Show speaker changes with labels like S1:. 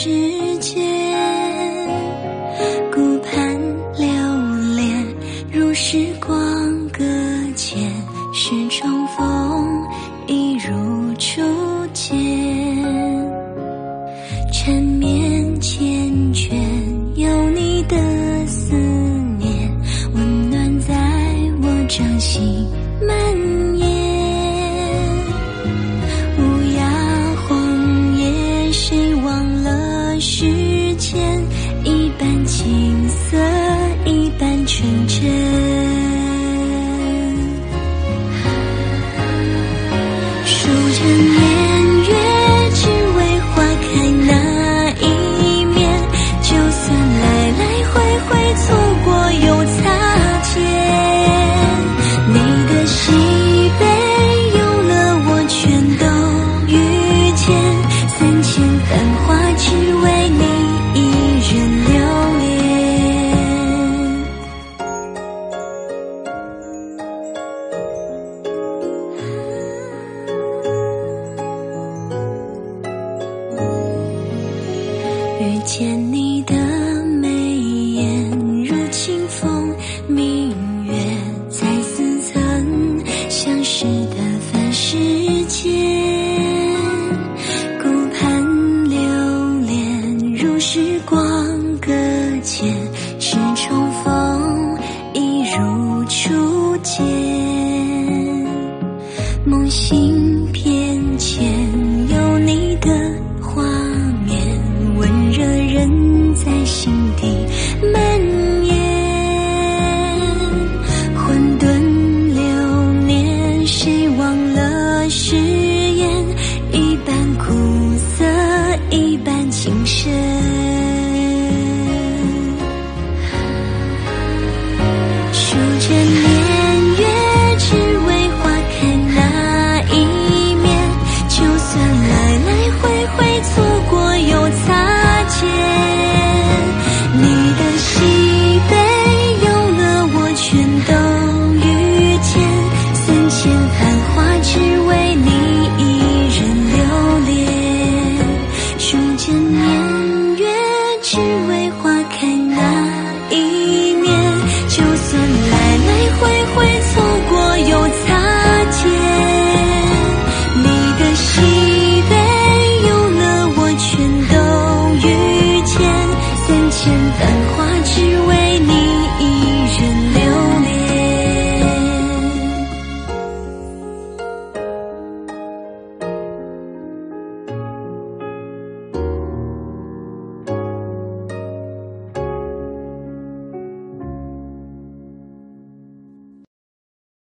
S1: 世间，顾盼流连，如时光搁浅，是重逢，一如初见。缠绵缱绻，有你的思念，温暖在我掌心蔓延。无涯荒野，谁忘了时间？一半青涩，一半纯真。数着年月，只为花开那一面。就算来来回回错过又擦肩，你的喜悲有了我全都遇见。3000繁华，只为你一人留恋。遇见你的眉眼如清风，明月在似曾相识的凡世间。顾盼流连，如时光搁浅，是重逢，一如初见。梦醒偏跹，有你的画面，温热人在心底蔓延。混沌流年，谁忘了誓言？一半苦涩，一半情深。数着年月，只为花开那一面。就算来来回回错过又擦肩，你的喜悲有了我全都遇见。3000繁华，只为你一人留恋。数着年月，只为